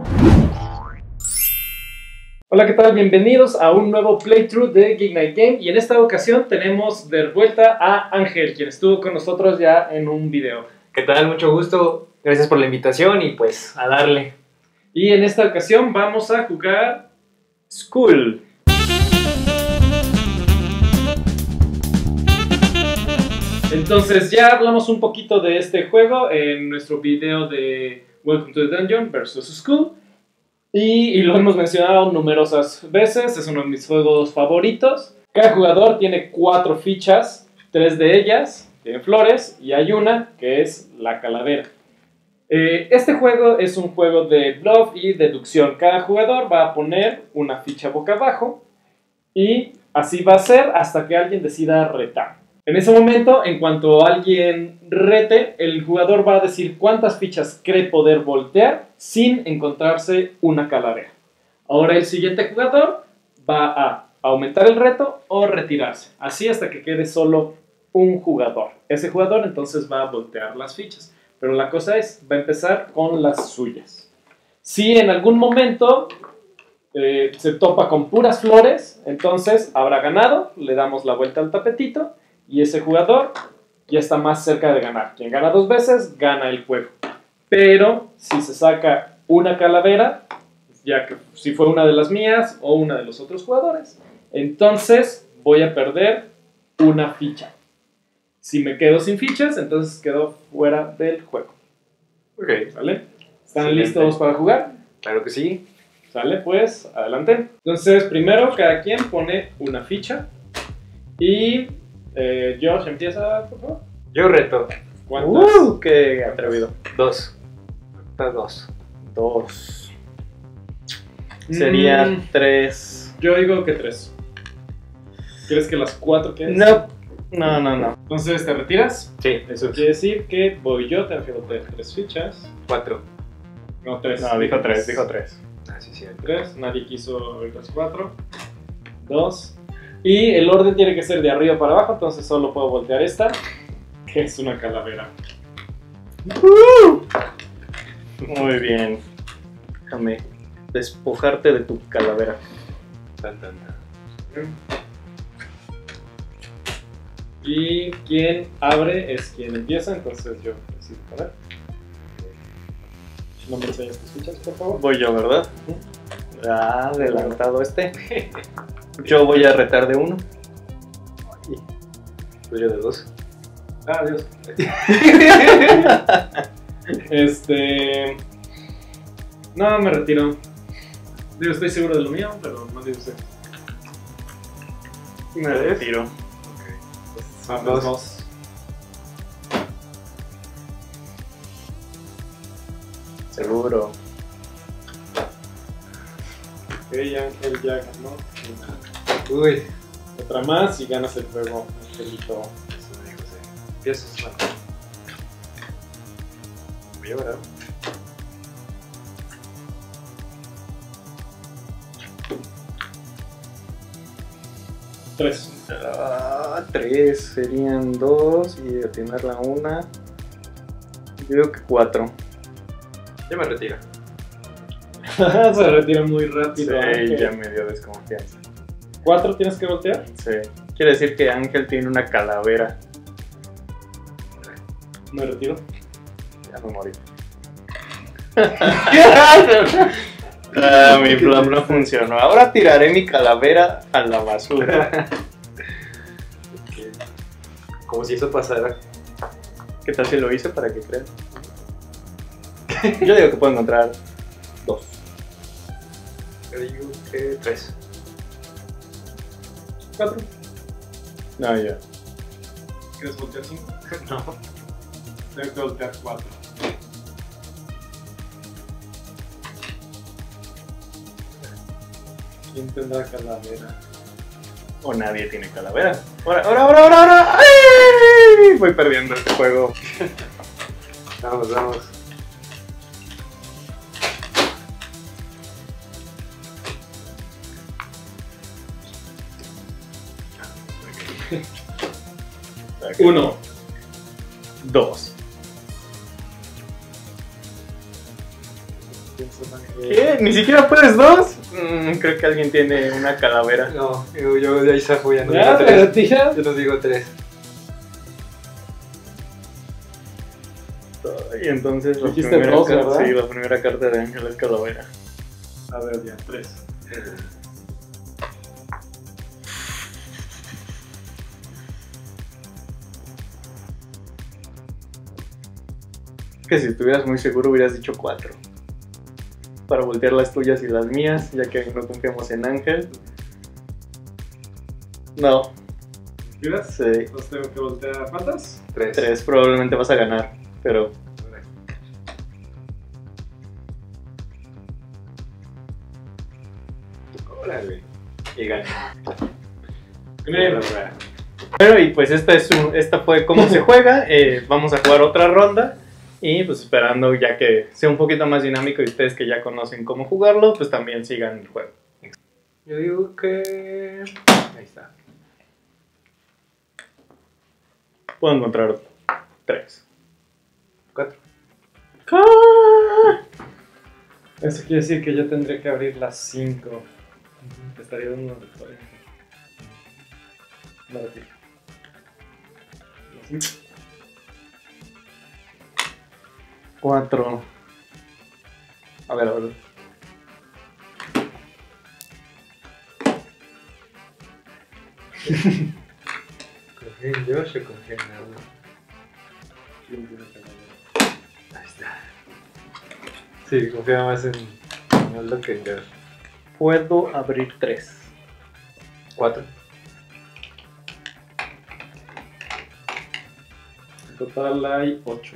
Hola, ¿qué tal? Bienvenidos a un nuevo playthrough de Geek Night Game y en esta ocasión tenemos de vuelta a Ángel, quien estuvo con nosotros ya en un video. ¿Qué tal? Mucho gusto. Gracias por la invitación y pues a darle. Y en esta ocasión vamos a jugar Skull. Entonces ya hablamos un poquito de este juego en nuestro video de Welcome to the Dungeon vs. Skull. Y lo hemos mencionado numerosas veces, es uno de mis juegos favoritos. Cada jugador tiene 4 fichas, 3 de ellas tienen flores y hay una que es la calavera. Este juego es un juego de bluff y deducción. Cada jugador va a poner una ficha boca abajo y así va a ser hasta que alguien decida retar. En ese momento, en cuanto alguien rete, el jugador va a decir cuántas fichas cree poder voltear sin encontrarse una calavera. Ahora el siguiente jugador va a aumentar el reto o retirarse. Así hasta que quede solo un jugador. Ese jugador entonces va a voltear las fichas. Pero la cosa es, va a empezar con las suyas. Si en algún momento se topa con puras flores, entonces habrá ganado, le damos la vuelta al tapetito y ese jugador ya está más cerca de ganar. Quien gana 2 veces, gana el juego. Pero si se saca una calavera, ya que si fue una de las mías o una de los otros jugadores, entonces voy a perder una ficha. Si me quedo sin fichas, entonces quedo fuera del juego. Ok. ¿Sale? ¿Están listos para jugar? Claro que sí. ¿Sale? Pues, adelante. Entonces, primero cada quien pone una ficha. Y Josh, empieza, por favor. Yo reto. ¿Cuántas? ¡Qué atrevido! 2. 2. 2. Serían 3. Yo digo que 3. ¿Quieres que las 4 queden? No. Entonces, ¿te retiras? Sí. Eso quiere decir que voy yo, tengo que botar 3 fichas. 4. No, 3. No, dijo 3. Ah, sí, sí. 3, nadie quiso abrir las 4. 2. Y el orden tiene que ser de arriba para abajo, entonces solo puedo voltear esta, que es una calavera. Muy bien. Déjame despojarte de tu calavera. Tan, tan, tan. Y quien abre es quien empieza, entonces yo decido poner. ¿No me enseñas tus fichas, por favor? Voy yo, ¿verdad? Adelantado este. Yo voy a retar de 1. Pues yo de 2. Ah, Dios. No, me retiro. Digo, estoy seguro de lo mío, pero no digo usted. Me retiro. Vamos, 2. Seguro. Ok, Ángel ya ganó. Uy. Otra más y ganas el juego, Angelito. Eso me dijo, sí. Empiezas, Marco. Voy a ver. 3. 3 serían 2 y atinar la 1. Yo digo que 4. Ya me retiro. Se retira muy rápido. Sí, Ángel. ya me dio desconfianza. 4 tienes que voltear. Sí. Quiere decir que Ángel tiene una calavera. Me retiro. Ya me morí. Mi plan no funcionó. Ahora tiraré mi calavera a la basura. Como si eso pasara. ¿Qué tal si lo hice para que crean? Yo digo que puedo encontrar 2. Yo digo que 3. 4. No, ya. ¿Quieres voltear 5? No. Tengo que voltear 4. ¿Quién tendrá calavera? O nadie tiene calavera. Ahora. ¡Ay! Voy perdiendo este juego. Vamos, vamos. Uno. 2. ¿Qué? ¿Ni siquiera puedes dos? Creo que alguien tiene una calavera. No, yo de ahí zafo, ya no Ya, digo te tres. retiras. Yo no digo tres. Y entonces la Dijiste primera, dos, carta, ¿verdad? sí, la primera carta de Ángel es calavera. A ver, ya, 3. Que si estuvieras muy seguro hubieras dicho 4. Para voltear las tuyas y las mías, ya que no confiamos en Ángel. No, ¿Miras? sí. Entonces tengo que voltear. ¿Cuántas? Tres. 3 probablemente vas a ganar, pero Órale. Y gané. Bien. bueno, y pues esta fue cómo se juega. Vamos a jugar otra ronda. Y pues esperando ya que sea un poquito más dinámico y ustedes que ya conocen cómo jugarlo, pues también sigan el juego. Yo digo que... Ahí está. Puedo encontrar 3. 4. Eso quiere decir que yo tendría que abrir las 5. Te estaría dando una victoria. No retiro. Las 5. 4. A ver. ¿Confía en Josh o confía en Aldo? Ahí está. Sí, confía más en Aldo que en Josh. Puedo abrir 3. 4. En total hay 8.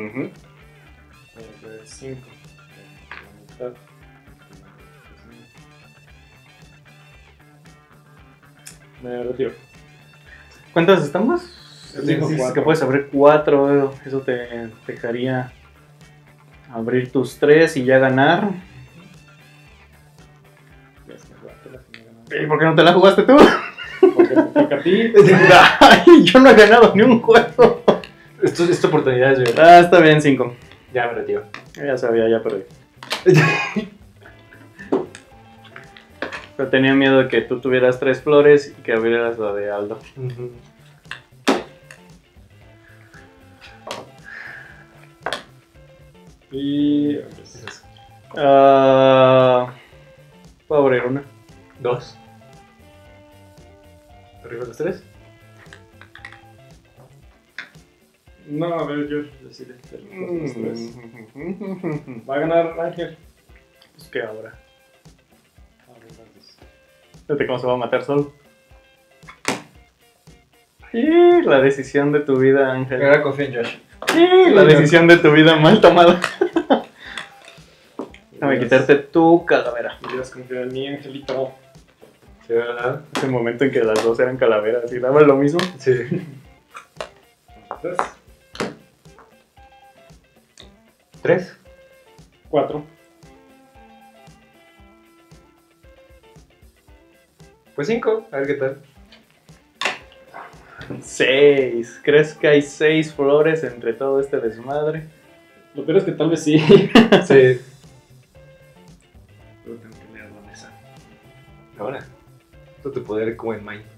5. La mitad. Me retiro. ¿Cuántas estamos? Yo tengo Dices 4. que puedes abrir 4. Eso te dejaría abrir tus 3 y ya ganar. ¿Y por qué no te la jugaste tú? Porque te toca a ti. Ay, yo no he ganado ni un juego. Esta oportunidad es verdad. Está bien, 5. Ya me retiro. Ya sabía, ya perdí. Pero tenía miedo de que tú tuvieras 3 flores y que abrieras la de Aldo. Y. Puedo abrir una. 2. ¿Arriba los 3? No, a ver, yo decide. Los 3. Va a ganar Ángel. Pues que ahora. A ver, las dos. Fíjate cómo se va a matar solo. Y la decisión de tu vida, Ángel. Ahora confía en Josh. Y la decisión de tu vida mal tomada. Déjame quitarte tu calavera. Hubieras confiado en mí, Angelito. ¿Sí, verdad? Ese momento en que las dos eran calaveras y daban lo mismo. Sí. Entonces, 3. 4. Pues 5. A ver qué tal. 6. ¿Crees que hay 6 flores entre todo este desmadre? Lo peor es que tal vez sí. Sí. Pero tengo que leer la mesa. Ahora. Esto te poder como en Mine.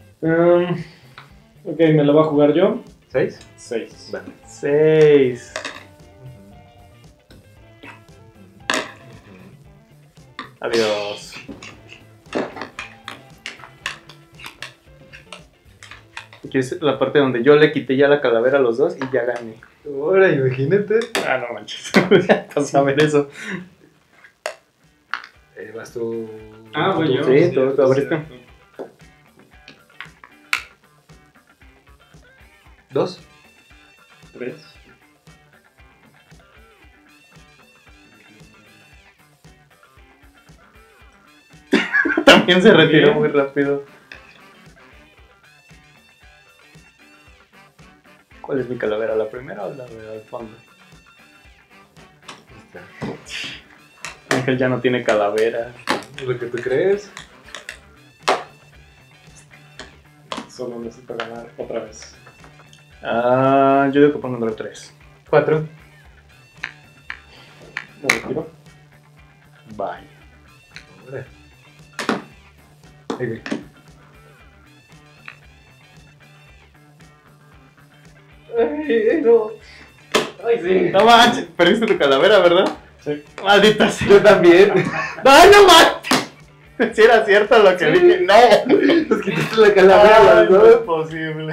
Ok, me lo voy a jugar yo. 6. 6. Vale. 6. Adiós. Aquí es la parte donde yo le quité ya la calavera a los dos y ya gané. Ahora, imagínate. Ah, no manches. Vas a ver eso. Vas tú. Ah, voy yo. Sí, tú abriste. 2. 3. También se retiró Bien. muy rápido. ¿Cuál es mi calavera? ¿La primera o la de al fondo? Ángel ya no tiene calavera. Lo que tú crees. Solo necesito ganar otra vez. Yo digo que pongo número 3. 4. Me retiro. Vaya. Ahí, güey. Ay, no. Ay, sí. No manches, perdiste tu calavera, ¿verdad? Sí. Maldita sea. Yo también. ¡Ay, no manches! Si era cierto lo que dije. ¡No! Nos quitaste la calavera, Ay, ¿no? no es posible.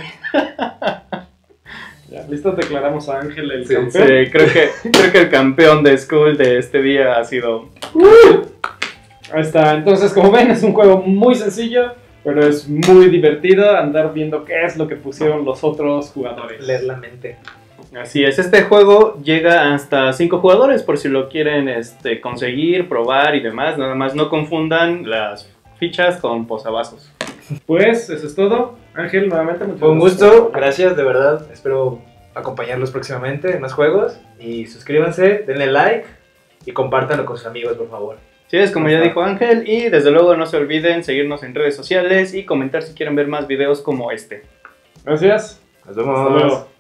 Ya, listo, declaramos a Ángel el Sí, campeón. Sí, creo que el campeón de Skull de este día ha sido. Ahí está. Entonces, como ven, es un juego muy sencillo, pero es muy divertido andar viendo qué es lo que pusieron los otros jugadores. Leer la mente. Así es, este juego llega hasta 5 jugadores por si lo quieren conseguir, probar y demás. Nada más no confundan las fichas con posavasos. Pues, eso es todo. Ángel, nuevamente, muchas Fue un gracias. gusto, gracias, de verdad. Espero acompañarlos próximamente en más juegos. Y suscríbanse, denle like y compártanlo con sus amigos, por favor. Sí, es como ya dijo Ángel. Y desde luego no se olviden seguirnos en redes sociales y comentar si quieren ver más videos como este. Gracias. Nos Hasta vemos. luego.